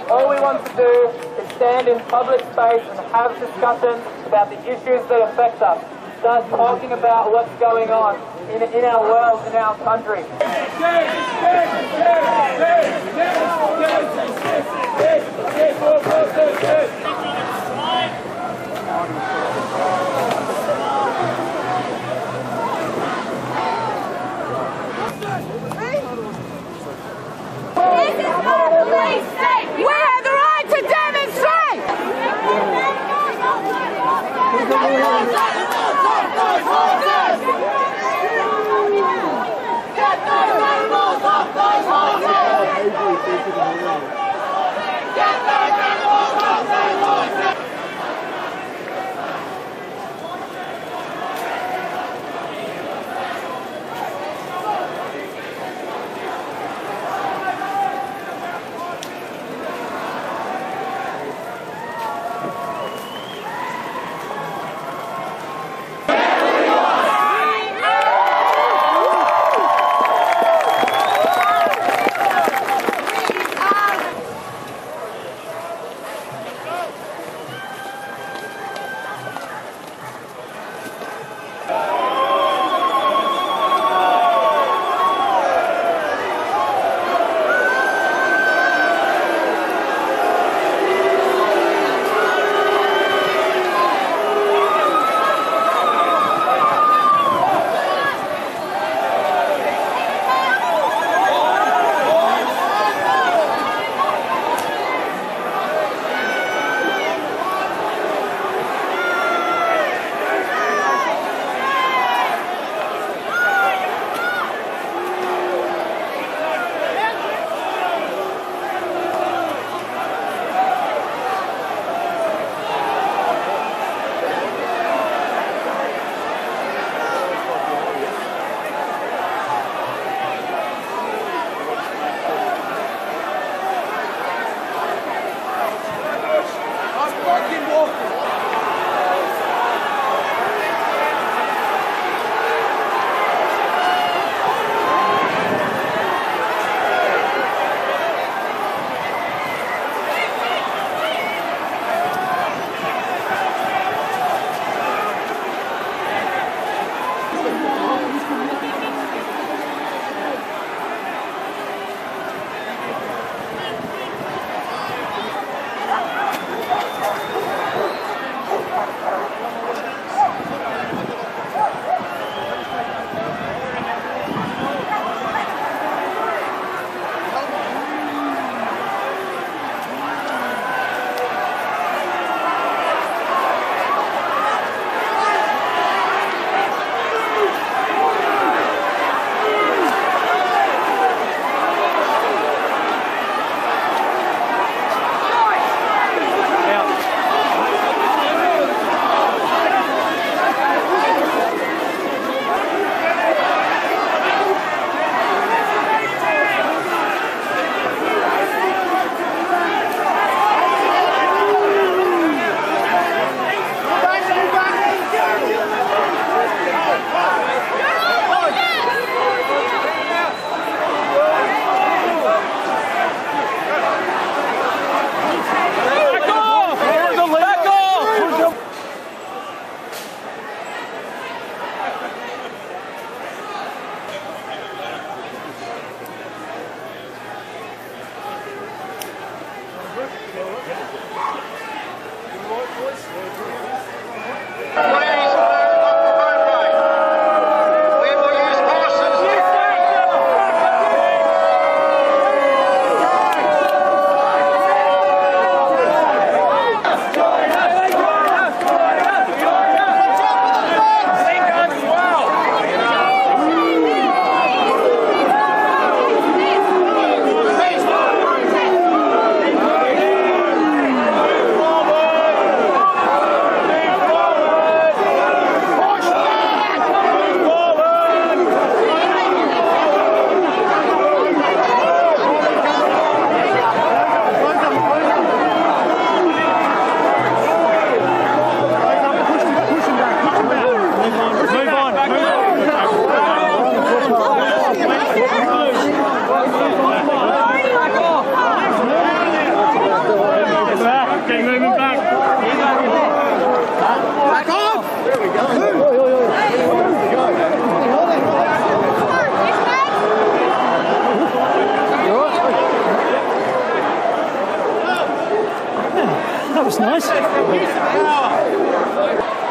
All we want to do is stand in public space and have discussions about the issues that affect us. Start talking about what's going on in our world, in our country. This is not a police state! We have the right to demonstrate! Get those animals off those horses! Get those animals off those horses! That was nice.